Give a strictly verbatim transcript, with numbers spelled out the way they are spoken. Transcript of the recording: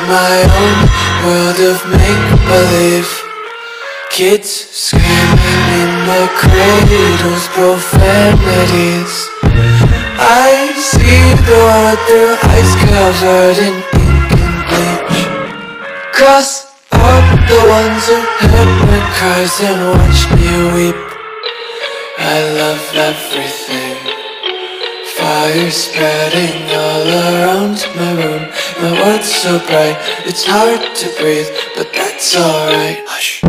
my own world of make-believe. Kids screaming in their cradles, profanities. I see the world through ice covered in ink and bleach. Cross out the ones who heard my cries and watched me weep. I love everything. Fire spreading all around my room. My world's so bright, it's hard to breathe, but that's alright. Hush.